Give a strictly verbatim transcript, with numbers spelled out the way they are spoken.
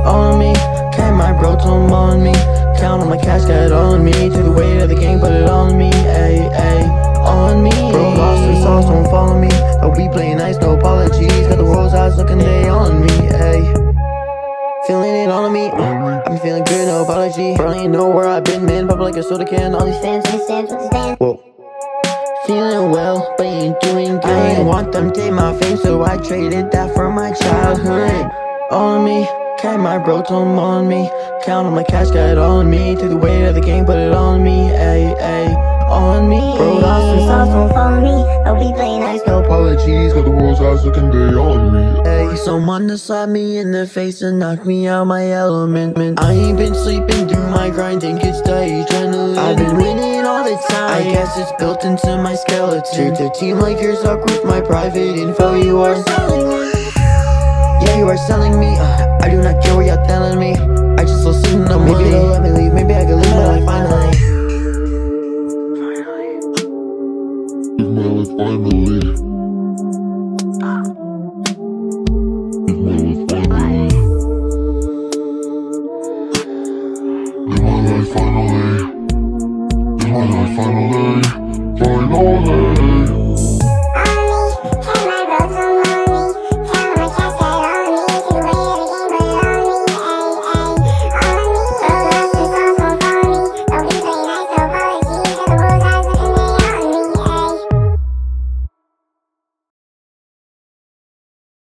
all on me. Carry my bro to him on me. Count on my cash, got it all on me. Took the weight of the game, put it on me. Ayy, ayy, on me. Bro lost the sauce, don't follow me. But we play nice, no apologies. Got the world's eyes looking, they on me. Ayy, feeling it on me. uh, I've been feeling good, no apology. Bro, ain't know where I've been, man. Pop like a soda can. All these fans, these fans, what's the stand? Whoa. Feeling well, but ain't doing good. I ain't want them to take my fame, so I traded that for my childhood. All on me, carry my bro to him on me. Count on my cash, got it all on me. Took the weight of the game, put it on me. Ayy, ayy, on me. Bro lost some sauce, don't follow me. But we play nice, no apologies. Got the world's eyes looking, they on me. Ayy, someone to slap me in the face and knock me out my element. I ain't been sleeping through my grind, think it's the adrenaline. I've been winning all the time, I guess it's built into my skeleton. Treat a team like you're stuck with my private info. You are selling me, yeah, you are selling me.